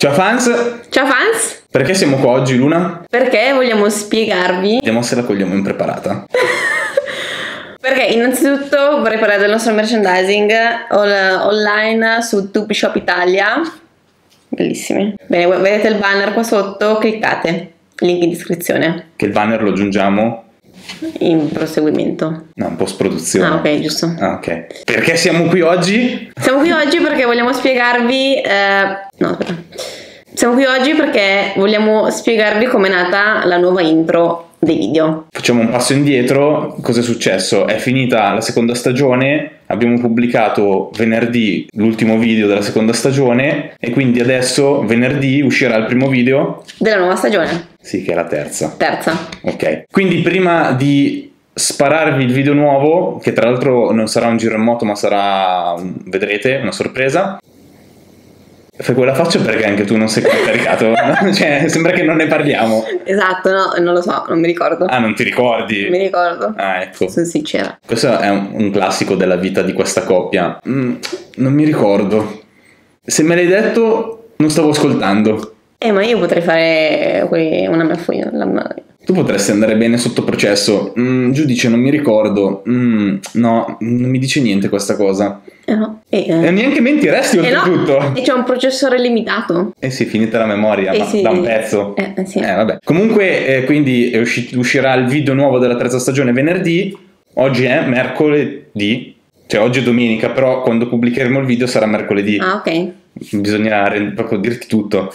Ciao fans! Ciao fans! Perché siamo qua oggi, Luna? Perché vogliamo spiegarvi... Vediamo se la cogliamo impreparata. Perché innanzitutto vorrei parlare del nostro merchandising online su Tupi Shop Italia. Bellissimi. Bene, vedete il banner qua sotto, cliccate. Link in descrizione. Che il banner lo aggiungiamo? In proseguimento. No, in post-produzione. Ah, ok, giusto. Ah, ok. Perché siamo qui oggi? Siamo qui oggi perché vogliamo spiegarvi... no, aspetta. Siamo qui oggi perché vogliamo spiegarvi com'è nata la nuova intro dei video. Facciamo un passo indietro. Cosa è successo? È finita la seconda stagione, abbiamo pubblicato venerdì l'ultimo video della seconda stagione e quindi adesso venerdì uscirà il primo video Della nuova stagione. Sì, che è la terza. Terza. Ok. Quindi prima di spararvi il video nuovo, che tra l'altro non sarà un giro in moto ma sarà, vedrete, una sorpresa. Fai quella faccia perché anche tu non sei caricato. Cioè, sembra che non ne parliamo. Esatto, no, non lo so, non mi ricordo. Ah, non ti ricordi? Non mi ricordo. Ah, ecco. Sono sincera. Questo è un classico della vita di questa coppia. Non mi ricordo. Se me l'hai detto, non stavo ascoltando. Ma io potrei fare una mia foglia. Tu potresti andare bene sotto processo. Giudice, non mi ricordo. No, non mi dice niente questa cosa. No. E neanche mentiresti oltretutto. No, e c'è un processore limitato. Sì, finita la memoria, ma sì. da un pezzo. Sì. Vabbè. Comunque, quindi uscirà il video nuovo della terza stagione venerdì. Oggi è mercoledì. Cioè, oggi è domenica, però quando pubblicheremo il video sarà mercoledì. Ah, ok. Bisogna proprio dirti tutto.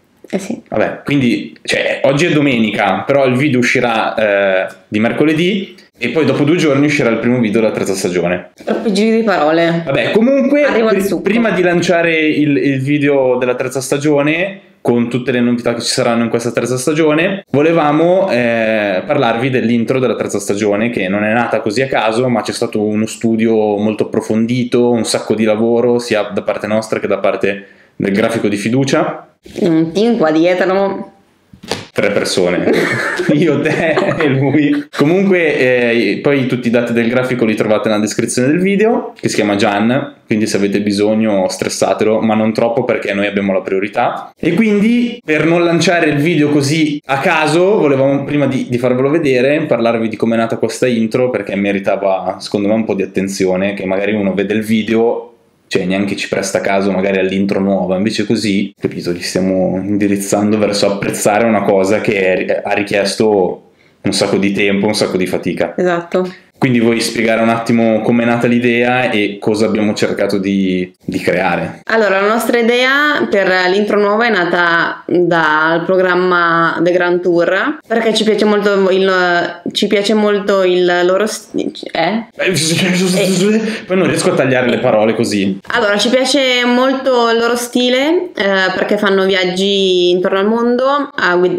Sì. Vabbè, quindi, cioè, oggi è domenica, però il video uscirà di mercoledì e poi dopo 2 giorni uscirà il primo video della terza stagione. Troppi giri di parole. Vabbè, comunque, Arriva prima di lanciare il video della terza stagione, con tutte le novità che ci saranno in questa terza stagione, volevamo parlarvi dell'intro della terza stagione, che non è nata così a caso, ma c'è stato uno studio molto approfondito, un sacco di lavoro, sia da parte nostra che da parte del grafico di fiducia. Un team qua dietro. 3 persone, io, te e lui. Comunque poi tutti i dati del grafico li trovate nella descrizione del video, che si chiama Gian, quindi se avete bisogno stressatelo, ma non troppo perché noi abbiamo la priorità. E quindi per non lanciare il video così a caso volevamo prima di farvelo vedere parlarvi di come è nata questa intro, perché meritava secondo me un po' di attenzione, che magari uno vede il video, cioè neanche ci presta caso magari all'intro nuova, invece così, capito, li stiamo indirizzando verso apprezzare una cosa che ha richiesto un sacco di tempo, un sacco di fatica. Esatto. Quindi vuoi spiegare un attimo com'è nata l'idea e cosa abbiamo cercato di creare? Allora, la nostra idea per l'intro nuova è nata dal programma The Grand Tour, perché ci piace molto il loro Poi non riesco a tagliare le parole così. Allora, ci piace molto il loro stile, perché fanno viaggi intorno al mondo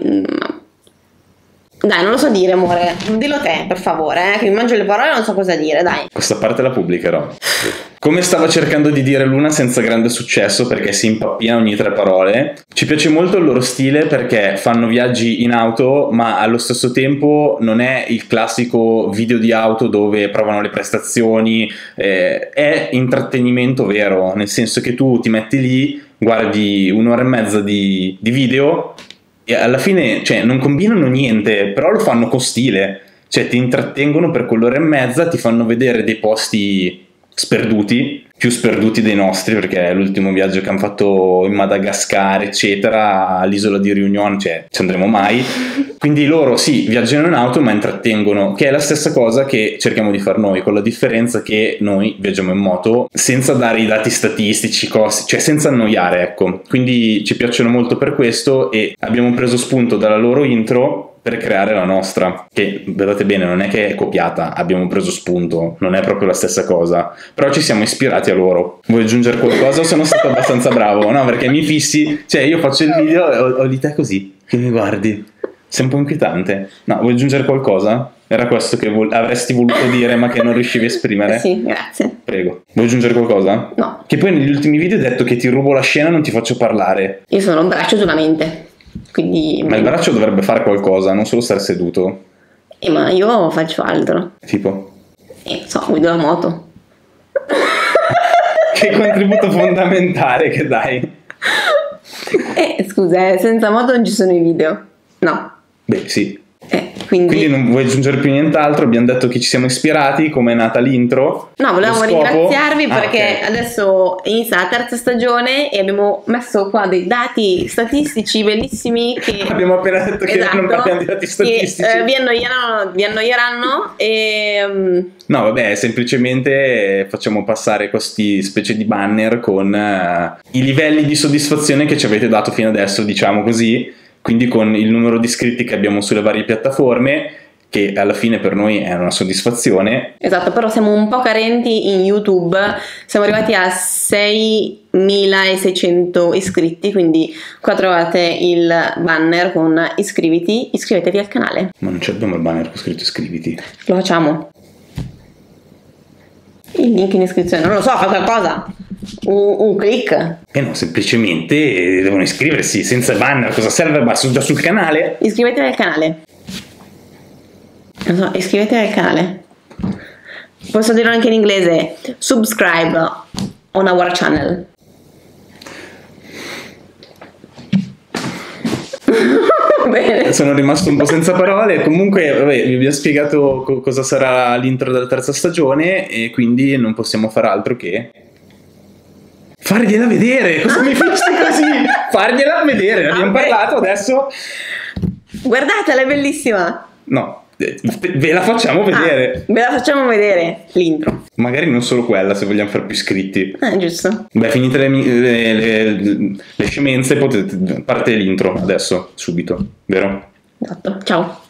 Dai, non lo so dire, amore. Dillo te, per favore, che mi mangio le parole e non so cosa dire, dai. Questa parte la pubblicherò. Come stava cercando di dire Luna senza grande successo, perché si impappina ogni 3 parole. Ci piace molto il loro stile perché fanno viaggi in auto, ma allo stesso tempo non è il classico video di auto dove provano le prestazioni. È intrattenimento vero, nel senso che tu ti metti lì, guardi 1 ora e mezza di video e alla fine, cioè, non combinano niente, però lo fanno con stile. Cioè, ti intrattengono per quell'ora e mezza, ti fanno vedere dei posti sperduti, più sperduti dei nostri, perché è l'ultimo viaggio che hanno fatto in Madagascar, eccetera, all'isola di Réunion, cioè, ci andremo mai. Quindi loro, sì, viaggiano in auto, ma intrattengono, che è la stessa cosa che cerchiamo di far noi, con la differenza che noi viaggiamo in moto senza dare i dati statistici, costi, cioè senza annoiare, ecco. Quindi ci piacciono molto per questo e abbiamo preso spunto dalla loro intro per creare la nostra, che vedete bene non è che è copiata, abbiamo preso spunto, non è proprio la stessa cosa, però ci siamo ispirati a loro. Vuoi aggiungere qualcosa o sono stato abbastanza bravo? No, perché mi fissi, cioè io faccio il video e ho di te così, che mi guardi, sei un po' inquietante. No, vuoi aggiungere qualcosa? Era questo che avresti voluto dire ma che non riuscivi a esprimere? Sì, grazie. Prego. Vuoi aggiungere qualcosa? No. Che poi negli ultimi video hai detto che ti rubo la scena e non ti faccio parlare. Io sono un braccio sulla mente. Quindi... Ma il braccio dovrebbe fare qualcosa, non solo stare seduto. Ma io faccio altro. Tipo? Guido la moto. Che contributo fondamentale che dai. scusa, senza moto non ci sono i video. No. Beh, sì. Quindi non vuoi aggiungere più nient'altro? Abbiamo detto che ci siamo ispirati, come è nata l'intro. No, volevamo lo scopo. ringraziarvi perché Ok. adesso inizia la terza stagione e abbiamo messo qua dei dati statistici bellissimi che Abbiamo appena detto che non parliamo di dati statistici. che, vi annoieranno e No, vabbè, semplicemente facciamo passare questi specie di banner con i livelli di soddisfazione che ci avete dato fino adesso, diciamo così, quindi con il numero di iscritti che abbiamo sulle varie piattaforme, che alla fine per noi è una soddisfazione. esatto, però siamo un po' carenti in YouTube, siamo arrivati a 6.600 iscritti, quindi qua trovate il banner con iscrivetevi al canale. Ma non abbiamo il banner con scritto iscriviti. Lo facciamo. Il link in iscrizione, non lo so, fa qualcosa. Un click. No, semplicemente devono iscriversi senza banner. Cosa serve? Ma sono già sul canale. Iscrivetevi al canale. Non so, iscrivetevi al canale. Posso dirlo anche in inglese. Subscribe on our channel. Bene. Sono rimasto un po' senza parole. Comunque, vabbè, vi abbiamo spiegato cosa sarà l'intro della terza stagione e quindi non possiamo fare altro che fargliela vedere. Cosa mi fai così? Fargliela vedere. Ne abbiamo parlato adesso. Guardatela, è bellissima. No, ve la facciamo vedere. Ve la facciamo vedere l'intro. Magari non solo quella, se vogliamo fare più iscritti. Giusto. Beh, finite le scemenze, parte l'intro adesso, subito, vero? Esatto. Ciao.